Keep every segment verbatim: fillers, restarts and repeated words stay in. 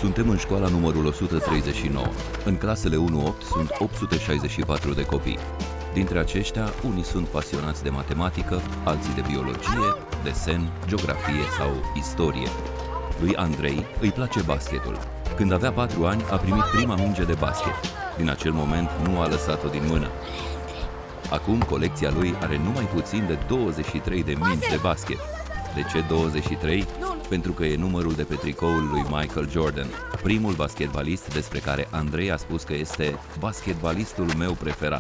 Suntem în școala numărul o sută treizeci și nouă. În clasele unu opt sunt opt sute șaizeci și patru de copii. Dintre aceștia, unii sunt pasionați de matematică, alții de biologie, desen, geografie sau istorie. Lui Andrei îi place basketul. Când avea patru ani, a primit prima minge de basket. Din acel moment nu a lăsat-o din mână. Acum, colecția lui are numai puțin de douăzeci și trei de mingi de basket. De ce douăzeci și trei? Pentru că e numărul de pe tricoul lui Michael Jordan, primul basketbalist despre care Andrei a spus că este basketbalistul meu preferat.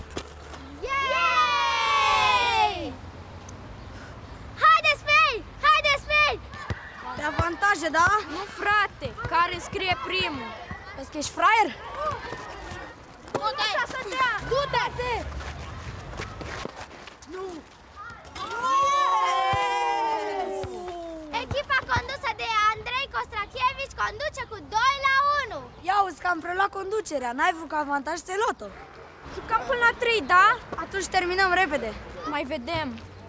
Yay! Haideți pe ei! Haideți pe ei! De avantaje, da? Nu, frate! Care scrie primul? Vezi că ești fraier? Du-te! Du-te! Nu! Echipa condusă de Andrei Costrachevici conduce cu doi la unu. Ia uzi că am preluat conducerea, n-ai vrut ca avantaj să-i luat-o. Jucăm până la trei, da? Atunci terminăm repede. Mai vedem.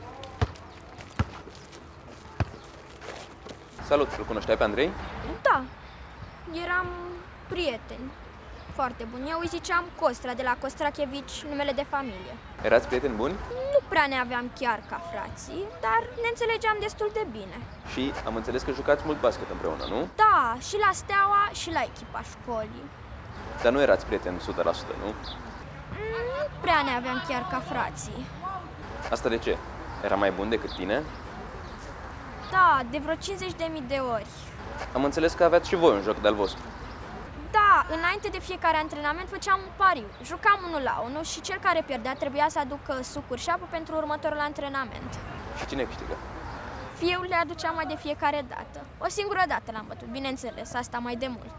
Salut, îl cunoșteai pe Andrei? Da, eram prieteni foarte buni. Eu îi ziceam Costra de la Costrachevici, numele de familie. Erați prieteni buni? Nu prea ne aveam chiar ca frații, dar ne înțelegeam destul de bine. Și am înțeles că jucați mult basket împreună, nu? Da, și la Steaua și la echipa școlii. Dar nu erați prieteni o sută la sută, nu? Nu prea ne aveam chiar ca frații. Asta de ce? Era mai bun decât tine? Da, de vreo cincizeci de mii de ori. Am înțeles că aveați și voi un joc de-al vostru. Da, înainte de fiecare antrenament făceam un pariu. Jucam unul la unul și cel care pierdea trebuia să aducă sucuri și apă pentru următorul antrenament. Și cine câștigă? Fiul le aducea mai de fiecare dată. O singură dată l-am bătut, bineînțeles, asta mai de mult.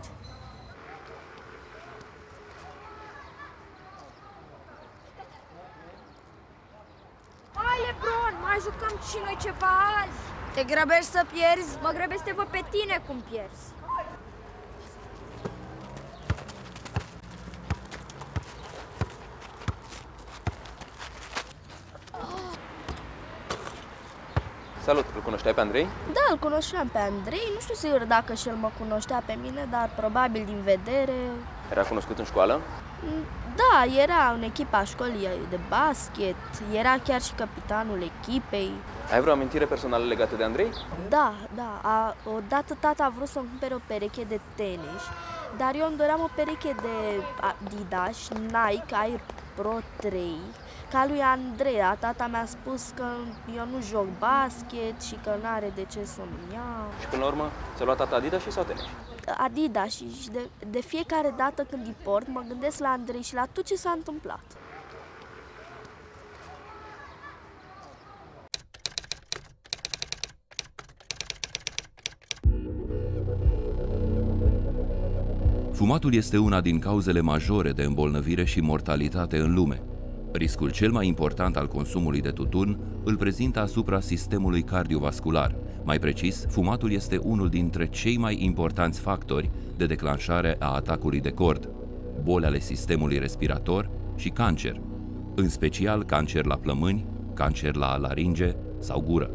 Hai, Lebron, mai jucăm și noi ceva azi. Te grăbești să pierzi? Mă grăbesc să văd pe tine cum pierzi. Salut, îl cunoșteai pe Andrei? Da, îl cunoșteam pe Andrei, nu știu sigur dacă și el mă cunoștea pe mine, dar probabil din vedere... Era cunoscut în școală? Da, era în echipa școlii de basket, era chiar și capitanul echipei. Ai vreo amintire personală legată de Andrei? Da, da, a, odată tata a vrut să-mi cumpere o pereche de tenis, dar eu îmi doream o pereche de Adidas, Nike Air Pro trei, ca lui Andreea. Tata mi-a spus că eu nu joc basket și că n-are de ce să-mi ia. Și până la urmă, ți-a luat tata Adidas și sau tenis? Adidas și, și de, de fiecare dată când îi port, mă gândesc la Andrei și la tot ce s-a întâmplat. Fumatul este una din cauzele majore de îmbolnăvire și mortalitate în lume. Riscul cel mai important al consumului de tutun îl prezintă asupra sistemului cardiovascular. Mai precis, fumatul este unul dintre cei mai importanți factori de declanșare a atacului de cord, boli ale sistemului respirator și cancer, în special cancer la plămâni, cancer la laringe sau gură.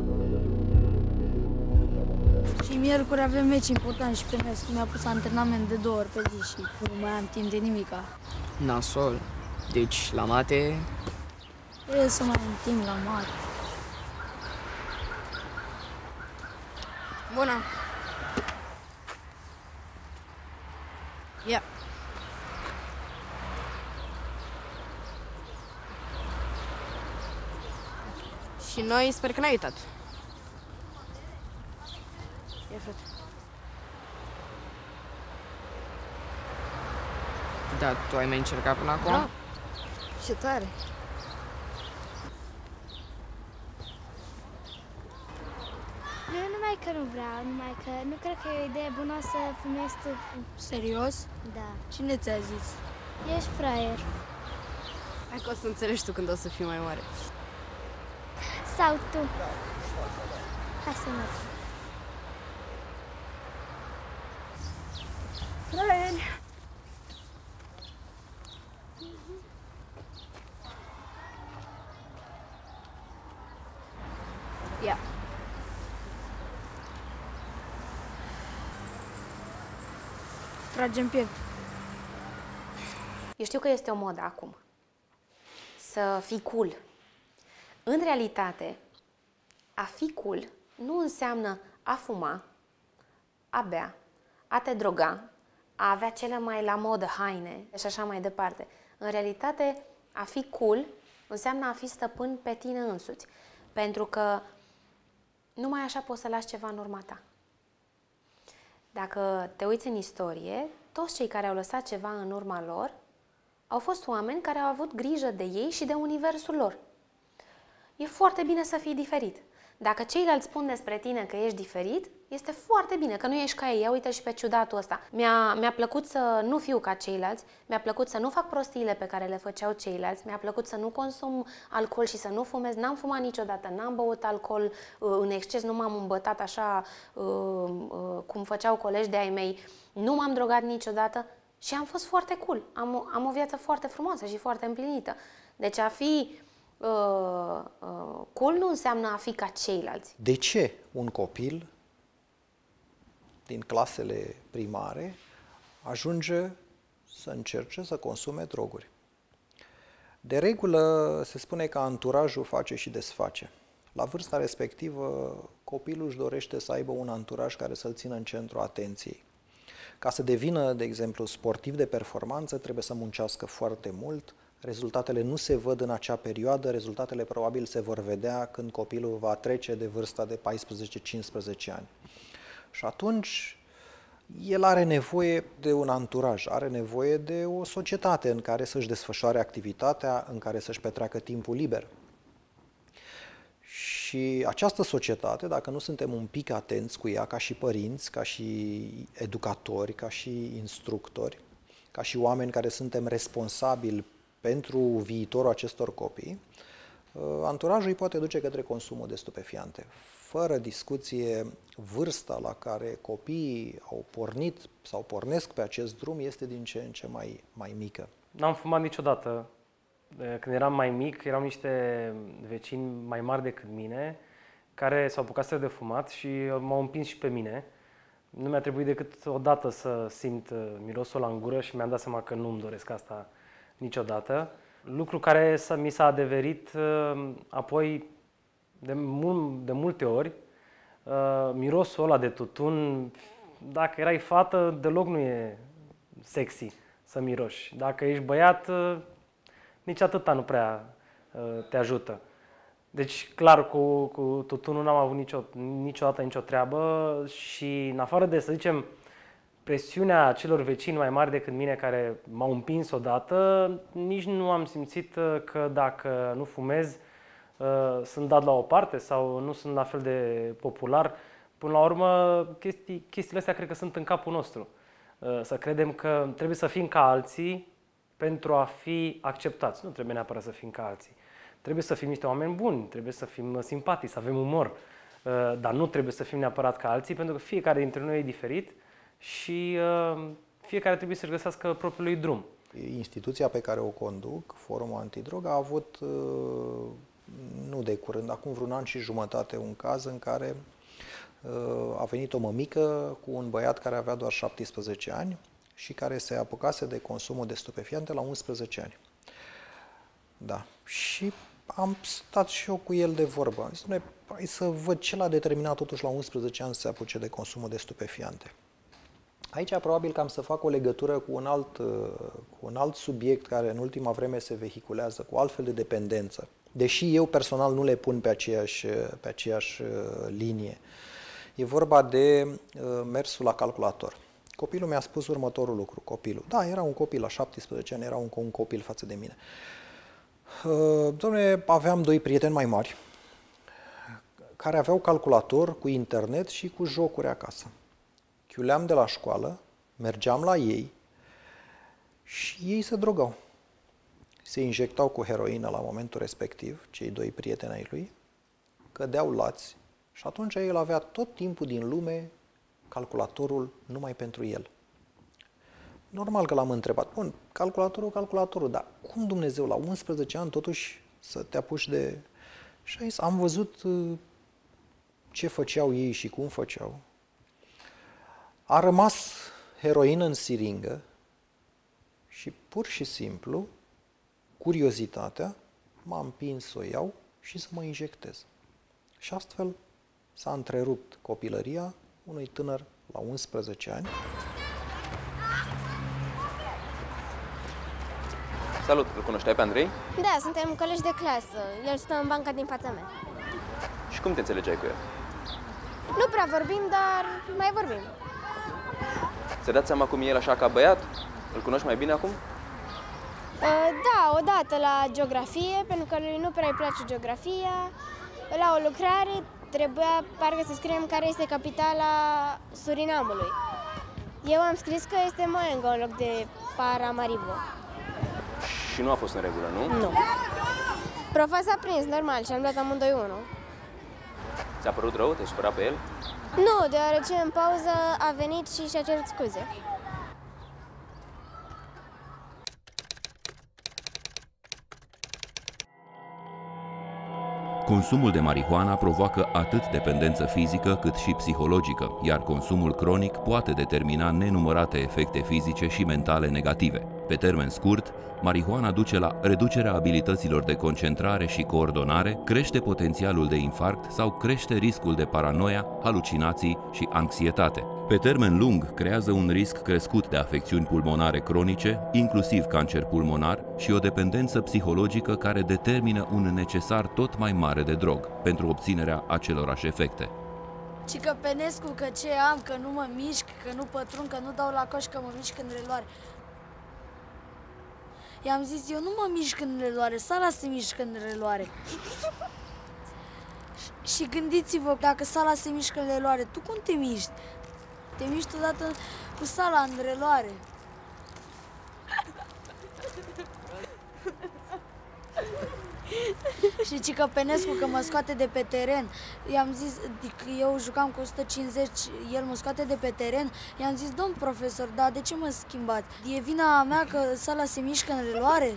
Și miercuri avem meci important și pe mes, mi-a pus antrenament de două ori pe zi și nu mai am timp de nimica. Nasol. Deci, la mate... Trebuie să mai am timp la mate. Bună! Ia! Și noi sper că n-ai uitat. Ia, frate. Da, tu ai mai încercat până acum? Da. Ce tare! Nu numai că nu vreau, numai că nu cred că e o idee bună să fumezi tu. Serios? Da. Cine ți-a zis? Ești fraier. Hai că o să înțelegi tu când o să fii mai mare. Sau tu. Hai să mergem. Fraieri! Ia. tragem piept. Eu știu că este o modă acum să fii cool. În realitate, a fi cool nu înseamnă a fuma, a bea, a te droga, a avea cele mai la modă haine și așa mai departe. În realitate, a fi cool înseamnă a fi stăpân pe tine însuți. Pentru că numai așa poți să lași ceva în urma ta. Dacă te uiți în istorie, toți cei care au lăsat ceva în urma lor au fost oameni care au avut grijă de ei și de universul lor. E foarte bine să fii diferit. Dacă ceilalți spun despre tine că ești diferit, este foarte bine, că nu ești ca ei. Ia uite și pe ciudatul ăsta. Mi-a, mi-a plăcut să nu fiu ca ceilalți, mi-a plăcut să nu fac prostiile pe care le făceau ceilalți, mi-a plăcut să nu consum alcool și să nu fumez. N-am fumat niciodată, n-am băut alcool uh, în exces, nu m-am îmbătat așa uh, uh, cum făceau colegi de ai mei, nu m-am drogat niciodată și am fost foarte cool. Am, am o viață foarte frumoasă și foarte împlinită. Deci a fi uh, uh, cool nu înseamnă a fi ca ceilalți. De ce un copil din clasele primare ajunge să încerce să consume droguri? De regulă se spune că anturajul face și desface. La vârsta respectivă, copilul își dorește să aibă un anturaj care să-l țină în centrul atenției. Ca să devină, de exemplu, sportiv de performanță, trebuie să muncească foarte mult. Rezultatele nu se văd în acea perioadă, rezultatele probabil se vor vedea când copilul va trece de vârsta de paisprezece cincisprezece ani. Și atunci el are nevoie de un anturaj, are nevoie de o societate în care să-și desfășoare activitatea, în care să-și petreacă timpul liber. Și această societate, dacă nu suntem un pic atenți cu ea, ca și părinți, ca și educatori, ca și instructori, ca și oameni care suntem responsabili pentru viitorul acestor copii, anturajul îi poate duce către consumul de stupefiante. Fără discuție, vârsta la care copiii au pornit sau pornesc pe acest drum este din ce în ce mai, mai mică. N-am fumat niciodată. Când eram mai mic, erau niște vecini mai mari decât mine care s-au apucat de fumat și m-au împins și pe mine. Nu mi-a trebuit decât o dată să simt mirosul la în gură și mi-am dat seama că nu-mi doresc asta niciodată. Lucru care mi s-a adeverit apoi de, mul, de multe ori. Mirosul ăla de tutun, dacă erai fată, deloc nu e sexy să miroși. Dacă ești băiat, nici atâta nu prea te ajută. Deci, clar, cu, cu tutunul n-am avut nicio, niciodată nicio treabă și, în afară de, să zicem, presiunea celor vecini mai mari decât mine care m-au împins odată, nici nu am simțit că dacă nu fumez, sunt dat la o parte sau nu sunt la fel de popular. Până la urmă, chestii, chestiile astea cred că sunt în capul nostru. Să credem că trebuie să fim ca alții pentru a fi acceptați. Nu trebuie neapărat să fim ca alții. Trebuie să fim niște oameni buni, trebuie să fim simpatici, să avem umor, dar nu trebuie să fim neapărat ca alții, pentru că fiecare dintre noi e diferit și fiecare trebuie să-și găsească propriul lui drum. Instituția pe care o conduc, Forumul Antidrog, a avut, nu de curând, acum vreun an și jumătate, un caz în care a venit o mămică cu un băiat care avea doar șaptesprezece ani și care se apucase de consumul de stupefiante la unsprezece ani. Da. Și am stat și eu cu el de vorbă. Am zis, dom'le, hai să văd ce l-a determinat totuși la unsprezece ani să se apuce de consumul de stupefiante. Aici probabil că am să fac o legătură cu un alt, cu un alt subiect care în ultima vreme se vehiculează, cu altfel de dependență. Deși eu personal nu le pun pe aceeași, pe aceeași linie. E vorba de mersul la calculator. Copilul mi-a spus următorul lucru, copilul. Da, era un copil la șaptesprezece ani, era un, un copil față de mine. Dom'le, aveam doi prieteni mai mari care aveau calculator cu internet și cu jocuri acasă. Chiuleam de la școală, mergeam la ei și ei se drogau. Se injectau cu heroină la momentul respectiv, cei doi prieteni ai lui, cădeau lați și atunci el avea tot timpul din lume calculatorul numai pentru el. Normal că l-am întrebat, bun, calculatorul, calculatorul, dar cum Dumnezeu la unsprezece ani totuși să te apuci de... Și aici am văzut ce făceau ei și cum făceau. A rămas heroină în siringă și pur și simplu, curiozitatea m-a împins să o iau și să mă injectez. Și astfel s-a întrerupt copilăria unui tânăr la unsprezece ani. Salut, îl cunoșteai pe Andrei? Da, suntem colegi de clasă. El stă în banca din fața mea. Și cum te înțelegeai cu el? Nu prea vorbim, dar mai vorbim. Ți-ai dat seama cum e el așa ca băiat? Îl cunoști mai bine acum? Uh, da, odată la geografie, pentru că lui nu prea îi place geografia. La o lucrare trebuia parcă să scriem care este capitala Surinamului. Eu am scris că este Moengo în loc de Paramaribo. Și nu a fost în regulă, nu? Nu. Profa s-a prins, normal, și am dat amândoi unul. Ți-a părut rău? Te-ai supărat pe el? Nu, deoarece în pauză a venit și și-a cerut scuze. Consumul de marihuana provoacă atât dependență fizică cât și psihologică, iar consumul cronic poate determina nenumărate efecte fizice și mentale negative. Pe termen scurt, marihuana duce la reducerea abilităților de concentrare și coordonare, crește potențialul de infarct sau crește riscul de paranoia, halucinații și anxietate. Pe termen lung, creează un risc crescut de afecțiuni pulmonare cronice, inclusiv cancer pulmonar și o dependență psihologică care determină un necesar tot mai mare de drog pentru obținerea acelorași efecte. Cică Penescu că ce am, că nu mă mișc, că nu pătrund, că nu dau la coș, că mă mișc în reloare. I-am zis, eu nu mă mișc în reloare, sala se mișcă în reloare. Și gândiți-vă, dacă sala se mișcă în reloare, tu cum te miști? Te miști odată cu sala în reloare. Și cică Penescu că mă scoate de pe teren. I-am zis, eu jucam cu o sută cincizeci, el mă scoate de pe teren. I-am zis, domn profesor, dar de ce mă schimbați? E vina mea că sala se mișcă în reloare?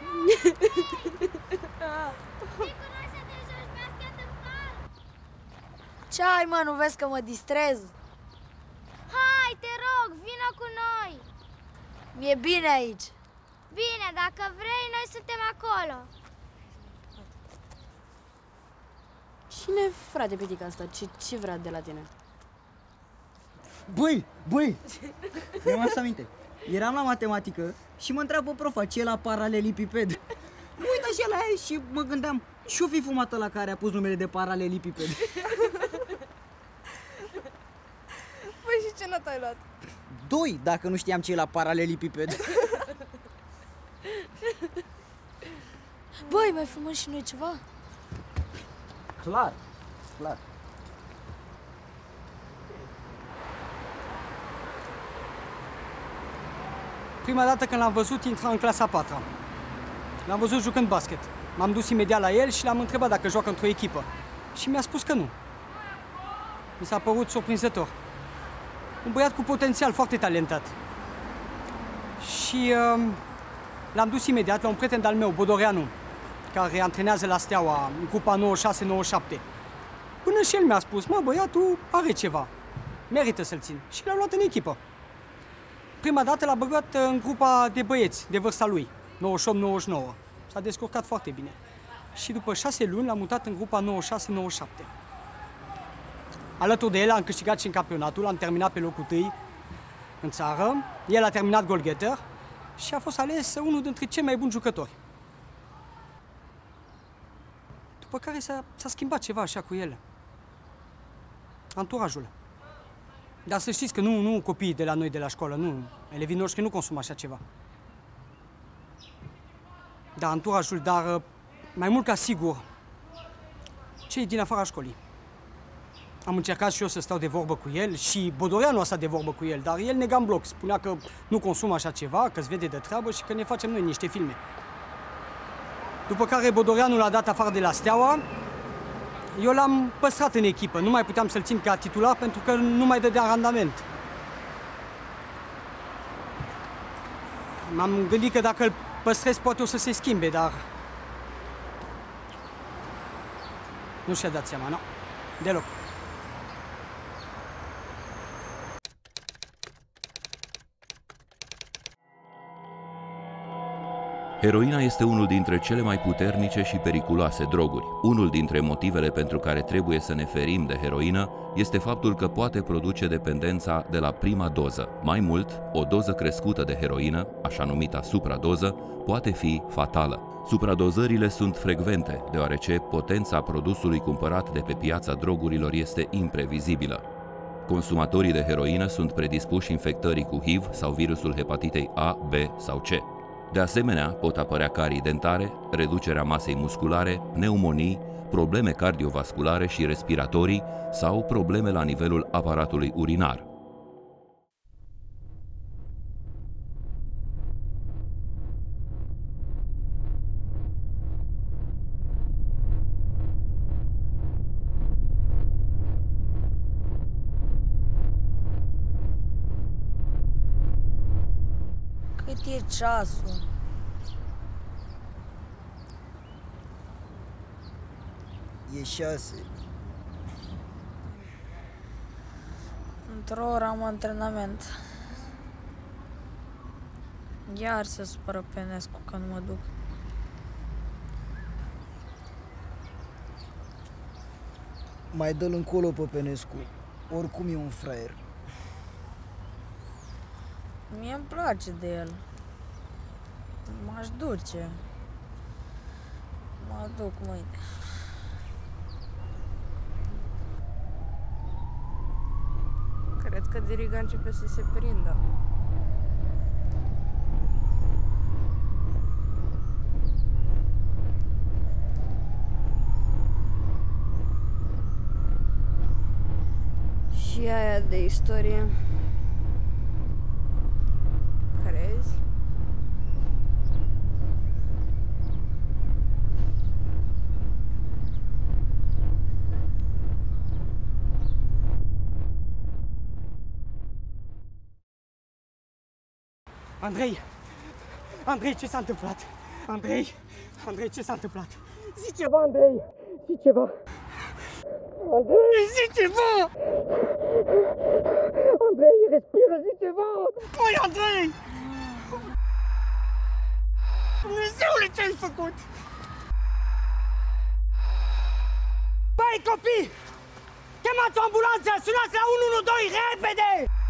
Ce ai, mă, nu vezi că mă distrez? Hai, te rog, vină cu noi! Mi-e bine aici. Bine, dacă vrei, noi suntem acolo. Cine frate pitica asta? Ce, ce vrea de la tine? Băi, băi! Mi-am adus aminte. Eram la matematică și mă întreabă profa ce e la paralelipiped. Mă uit așa la ea și mă gândeam ce-o fi fumat ăla care a pus numele de paralelipiped. Păi și ce notă ai luat? Doi, dacă nu știam ce e la paralelipiped. Băi, mai fumăm și noi ceva? Clar, clar. Prima dată când l-am văzut, intra în clasa a patra. L-am văzut jucând basket. M-am dus imediat la el și l-am întrebat dacă joacă într-o echipă. Și mi-a spus că nu. Mi s-a părut surprinzător. Un băiat cu potențial foarte talentat. Și uh, l-am dus imediat la un prieten de-al meu, Bodoreanu, care antrenează la Steaua, în grupa nouăzeci și șase nouăzeci și șapte. Până și el mi-a spus, mă, băiatul are ceva, merită să-l țin. Și l-am luat în echipă. Prima dată l-a băgat în grupa de băieți, de vârsta lui, nouăzeci și opt nouăzeci și nouă. S-a descurcat foarte bine. Și după șase luni l-am mutat în grupa nouăzeci și șase nouăzeci și șapte. Alături de el am câștigat și în campionatul, am terminat pe locul întâi în țară. El a terminat goalgetter și a fost ales unul dintre cei mai buni jucători. După care s-a schimbat ceva așa cu el. Anturajul. Dar să știți că nu, nu copiii de la noi de la școală, nu, elevii noștri nu consumă așa ceva. Da, anturajul, dar mai mult ca sigur, cei din afara școlii. Am încercat și eu să stau de vorbă cu el și Bodoreanu a stat de vorbă cu el, dar el nega în bloc, spunea că nu consumă așa ceva, că-ți vede de treabă și că ne facem noi niște filme. După care Bodoreanu l-a dat afară de la Steaua, eu l-am păstrat în echipă, nu mai puteam să-l țin ca titular pentru că nu mai dădea randament. M-am gândit că dacă îl păstrez poate o să se schimbe, dar nu și-a dat seama, nu? Deloc. Heroina este unul dintre cele mai puternice și periculoase droguri. Unul dintre motivele pentru care trebuie să ne ferim de heroină este faptul că poate produce dependența de la prima doză. Mai mult, o doză crescută de heroină, așa numita supradoză, poate fi fatală. Supradozările sunt frecvente, deoarece potența produsului cumpărat de pe piața drogurilor este imprevizibilă. Consumatorii de heroină sunt predispuși infectării cu H I V sau virusul hepatitei A, B sau C. De asemenea, pot apărea carii dentare, reducerea masei musculare, pneumonii, probleme cardiovasculare și respiratorii sau probleme la nivelul aparatului urinar. Cât e ceasul? E șase. Într-o oră am antrenament. Iar se supără pe Nescu că nu mă duc. Mai dă-l încolo pe Penescu. Oricum e un fraier. Mie îmi place de el. M-aș duce. Mă duc mâine. Cred că Diriga începe să se prindă. Și aia de istorie. Crezi? Andrei! Andrei, ce s-a întâmplat? Andrei! Andrei, ce s-a întâmplat? Zi ceva, Andrei! Zi ceva! Andrei, zi ceva! Andrei, respiră, zi ceva! Păi, Andrei! Dumnezeule, ce-ai făcut? Băi, copii! Chemați o ambulanță! Sunați la unu unu doi, repede!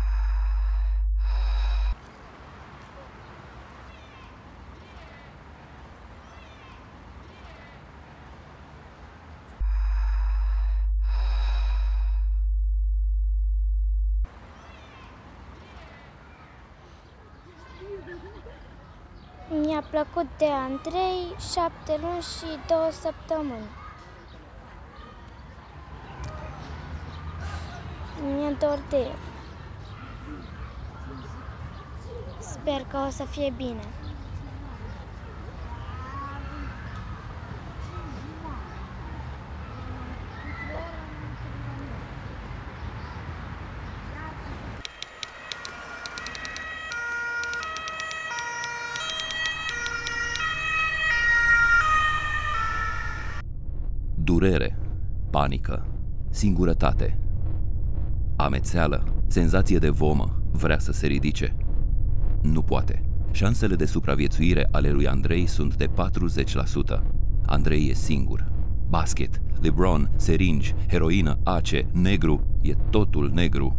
Mi-a plăcut de Andrei șapte luni și două săptămâni. Mi-e dor de el. Sper că o să fie bine. Durere, panică, singurătate, amețeală, senzație de vomă, vrea să se ridice. Nu poate. Șansele de supraviețuire ale lui Andrei sunt de patruzeci la sută. Andrei e singur. Basket, LeBron, seringi, heroină, ace, negru, e totul negru.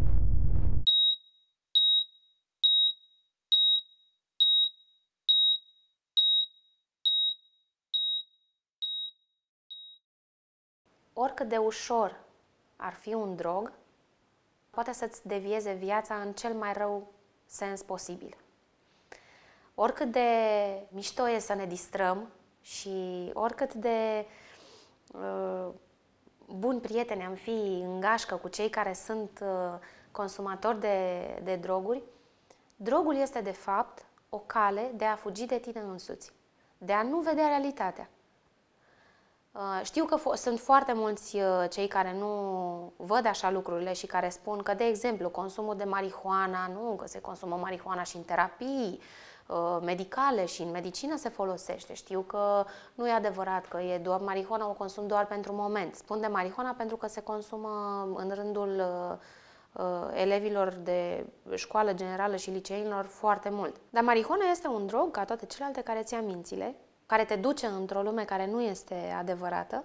Oricât de ușor ar fi un drog, poate să-ți devieze viața în cel mai rău sens posibil. Oricât de mișto e să ne distrăm și oricât de uh, buni prieteni am fi în gașcă cu cei care sunt uh, consumatori de, de droguri, drogul este de fapt o cale de a fugi de tine însuți, de a nu vedea realitatea. Știu că sunt foarte mulți cei care nu văd așa lucrurile și care spun că, de exemplu, consumul de marihuana, nu, că se consumă marihuana și în terapii medicale și în medicină se folosește. Știu că nu e adevărat că e doar marihuana, o consum doar pentru moment. Spun de marihuana pentru că se consumă în rândul elevilor de școală generală și liceenilor foarte mult. Dar marihuana este un drog, ca toate celelalte, care ți ia mințile, care te duce într-o lume care nu este adevărată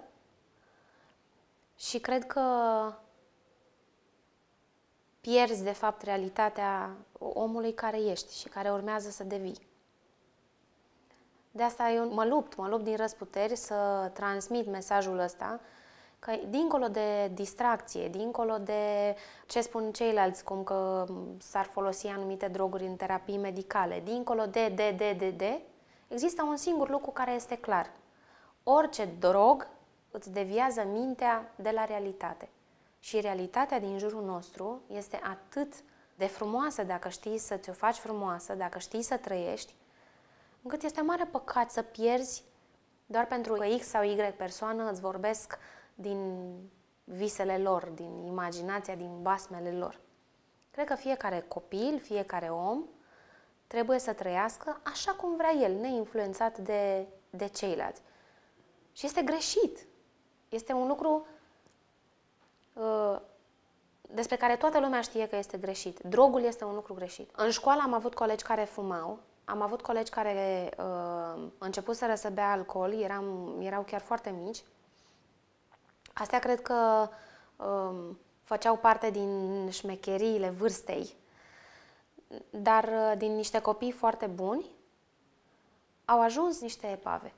și cred că pierzi, de fapt, realitatea omului care ești și care urmează să devii. De asta eu mă lupt, mă lupt din răzputeri să transmit mesajul ăsta, că dincolo de distracție, dincolo de ce spun ceilalți, cum că s-ar folosi anumite droguri în terapii medicale, dincolo de, de, de, de, de, există un singur lucru care este clar. Orice drog îți deviază mintea de la realitate. Și realitatea din jurul nostru este atât de frumoasă dacă știi să ți-o faci frumoasă, dacă știi să trăiești, încât este mare păcat să pierzi doar pentru că X sau Y persoană îți vorbesc din visele lor, din imaginația, din basmele lor. Cred că fiecare copil, fiecare om trebuie să trăiască așa cum vrea el, neinfluențat de, de ceilalți. Și este greșit. Este un lucru uh, despre care toată lumea știe că este greșit. Drogul este un lucru greșit. În școală am avut colegi care fumau, am avut colegi care uh, începuseră să bea alcool, eram, erau chiar foarte mici. Astea cred că uh, făceau parte din șmecheriile vârstei, dar uh, din niște copii foarte buni au ajuns niște epave.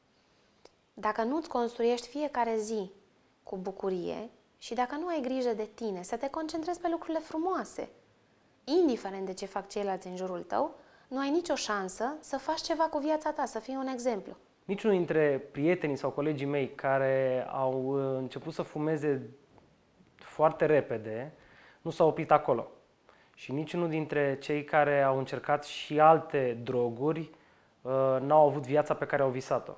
Dacă nu-ți construiești fiecare zi cu bucurie și dacă nu ai grijă de tine, să te concentrezi pe lucrurile frumoase, indiferent de ce fac ceilalți în jurul tău, nu ai nicio șansă să faci ceva cu viața ta, să fii un exemplu. Niciunul dintre prietenii sau colegii mei care au început să fumeze foarte repede nu s-au oprit acolo. Și niciunul dintre cei care au încercat și alte droguri n-au avut viața pe care au visat-o.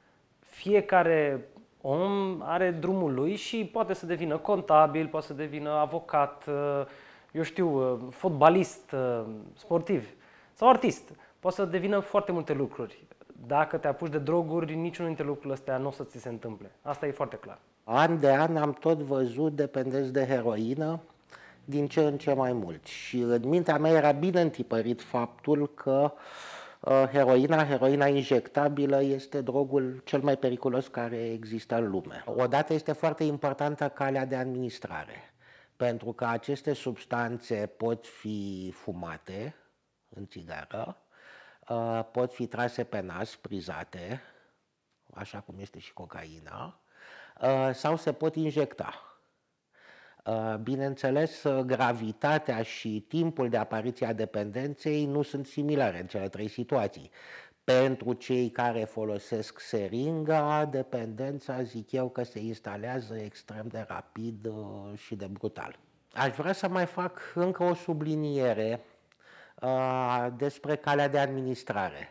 Fiecare om are drumul lui și poate să devină contabil, poate să devină avocat, eu știu, fotbalist, sportiv sau artist. Poate să devină foarte multe lucruri. Dacă te apuci de droguri, niciunul dintre lucrurile astea nu o să ți se întâmple. Asta e foarte clar. An de an am tot văzut dependenți de heroină din ce în ce mai mult. Și în mintea mea era bine întipărit faptul că uh, heroina, heroina injectabilă este drogul cel mai periculos care există în lume. Odată este foarte importantă calea de administrare, pentru că aceste substanțe pot fi fumate în țigară, uh, pot fi trase pe nas, prizate, așa cum este și cocaina, uh, sau se pot injecta. Bineînțeles, gravitatea și timpul de apariție a dependenței nu sunt similare în cele trei situații. Pentru cei care folosesc seringa, dependența, zic eu, că se instalează extrem de rapid și de brutal. Aș vrea să mai fac încă o subliniere uh, despre calea de administrare.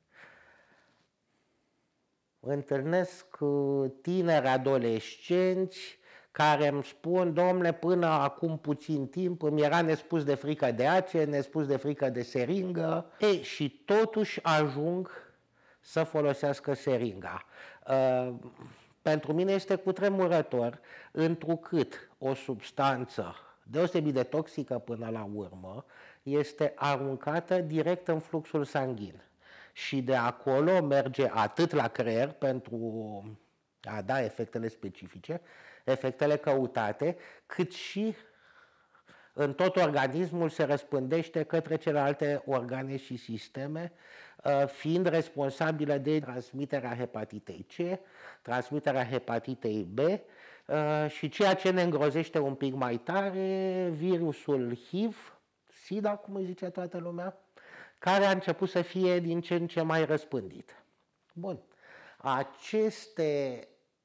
Întâlnesc tineri adolescenți care îmi spun, domnule, până acum puțin timp îmi era nespus de frică de ace, nespus de frică de seringă, e, și totuși ajung să folosească seringa. Uh, pentru mine este cutremurător, întrucât o substanță deosebit de toxică până la urmă este aruncată direct în fluxul sanghin. Și de acolo merge atât la creier pentru a da efectele specifice, efectele căutate, cât și în tot organismul se răspândește către celelalte organe și sisteme, fiind responsabilă de transmiterea hepatitei C, transmiterea hepatitei B și ceea ce ne îngrozește un pic mai tare, virusul H I V, SIDA, cum îi zice toată lumea, care a început să fie din ce în ce mai răspândit. Bun. Aceste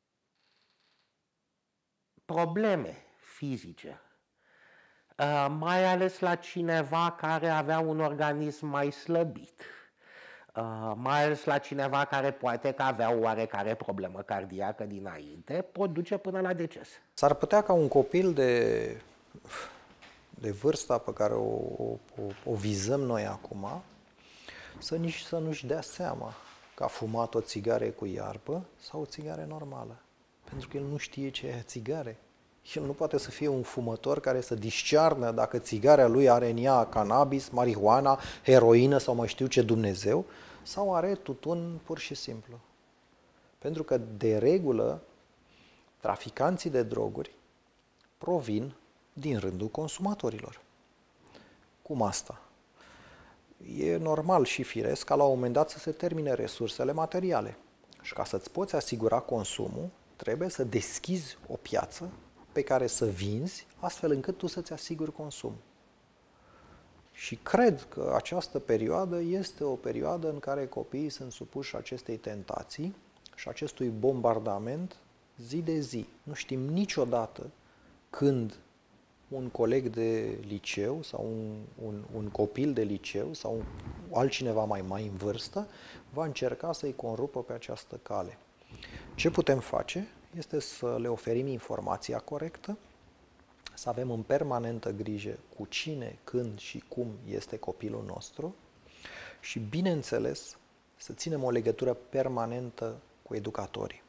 probleme fizice, mai ales la cineva care avea un organism mai slăbit, mai ales la cineva care poate că avea o oarecare problemă cardiacă dinainte, pot duce până la deces. S-ar putea ca un copil de, de vârsta pe care o, o, o vizăm noi acum să, nici, să nu-și dea seama că a fumat o țigară cu iarbă sau o țigară normală. Pentru că el nu știe ce e țigare. El nu poate să fie un fumător care să discearnă dacă țigarea lui are în ea cannabis, marihuana, heroină sau mai știu ce Dumnezeu, sau are tutun pur și simplu. Pentru că, de regulă, traficanții de droguri provin din rândul consumatorilor. Cum asta? E normal și firesc ca la un moment dat să se termine resursele materiale. Și ca să-ți poți asigura consumul, trebuie să deschizi o piață pe care să vinzi, astfel încât tu să-ți asiguri consum. Și cred că această perioadă este o perioadă în care copiii sunt supuși acestei tentații și acestui bombardament zi de zi. Nu știm niciodată când un coleg de liceu sau un, un, un copil de liceu sau altcineva mai mai în vârstă va încerca să-i corupă pe această cale. Ce putem face este să le oferim informația corectă, să avem în permanentă grijă cu cine, când și cum este copilul nostru și, bineînțeles, să ținem o legătură permanentă cu educatorii.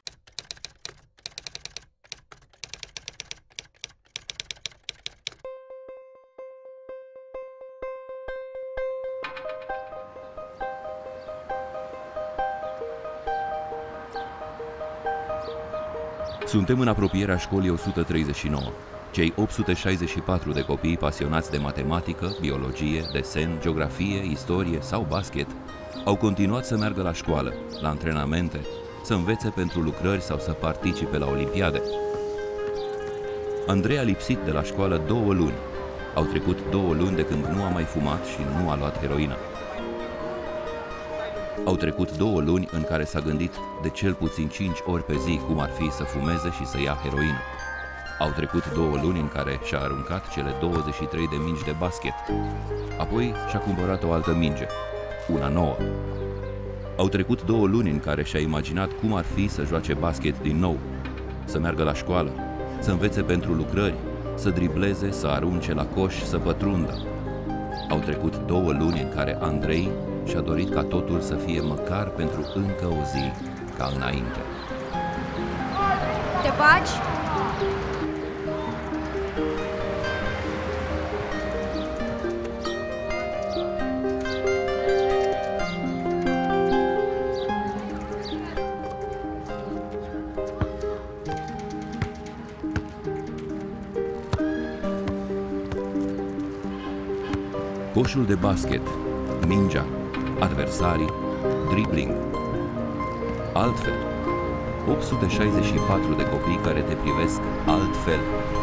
Suntem în apropierea școlii o sută treizeci și nouă. Cei opt sute șaizeci și patru de copii pasionați de matematică, biologie, desen, geografie, istorie sau basket au continuat să meargă la școală, la antrenamente, să învețe pentru lucrări sau să participe la olimpiade. Andrei a lipsit de la școală două luni. Au trecut două luni de când nu a mai fumat și nu a luat heroină. Au trecut două luni în care s-a gândit de cel puțin cinci ori pe zi cum ar fi să fumeze și să ia heroină. Au trecut două luni în care și-a aruncat cele douăzeci și trei de mingi de basket. Apoi și-a cumpărat o altă minge, una nouă. Au trecut două luni în care și-a imaginat cum ar fi să joace basket din nou, să meargă la școală, să învețe pentru lucrări, să dribleze, să arunce la coș, să pătrundă. Au trecut două luni în care Andrei și-a dorit ca totul să fie măcar pentru încă o zi ca înainte. Te bagi? Coșul de basket, mingea, adversarii, dribbling. Altfel, opt sute șaizeci și patru de copii care te privesc altfel.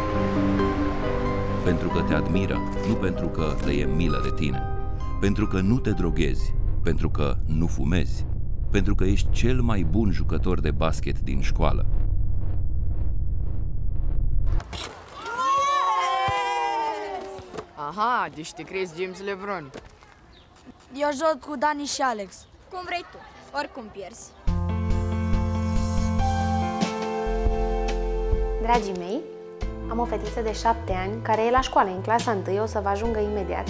Pentru că te admiră, nu pentru că le e milă de tine. Pentru că nu te droghezi, pentru că nu fumezi, pentru că ești cel mai bun jucător de basket din școală. Aha, deci te crezi James LeBron. Eu joc cu Dani și Alex. Cum vrei tu, oricum pierzi. Dragii mei, am o fetiță de șapte ani care e la școală, în clasa întâi, o să vă ajungă imediat.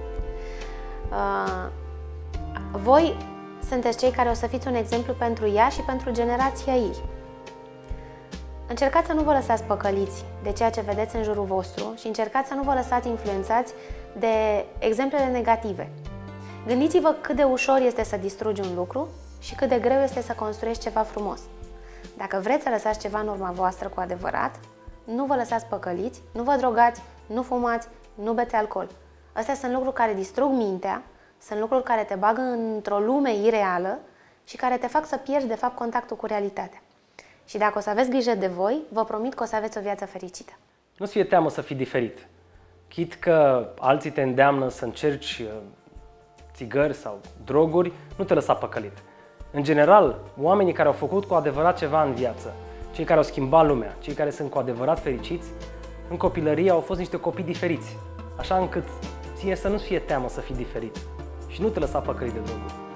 Uh, voi sunteți cei care o să fiți un exemplu pentru ea și pentru generația ei. Încercați să nu vă lăsați păcăliți de ceea ce vedeți în jurul vostru și încercați să nu vă lăsați influențați de exemplele negative. Gândiți-vă cât de ușor este să distrugi un lucru și cât de greu este să construiești ceva frumos. Dacă vreți să lăsați ceva în urma voastră cu adevărat, nu vă lăsați păcăliți, nu vă drogați, nu fumați, nu beți alcool. Astea sunt lucruri care distrug mintea, sunt lucruri care te bagă într-o lume ireală și care te fac să pierzi de fapt contactul cu realitatea. Și dacă o să aveți grijă de voi, vă promit că o să aveți o viață fericită. Nu-ți fie teamă să fii diferit. Chit că alții te îndeamnă să încerci țigări sau droguri, nu te lăsa păcălit. În general, oamenii care au făcut cu adevărat ceva în viață, cei care au schimbat lumea, cei care sunt cu adevărat fericiți, în copilărie au fost niște copii diferiți, așa încât ție să nu-ți fie teamă să fii diferit și nu te lăsa păcălit de droguri.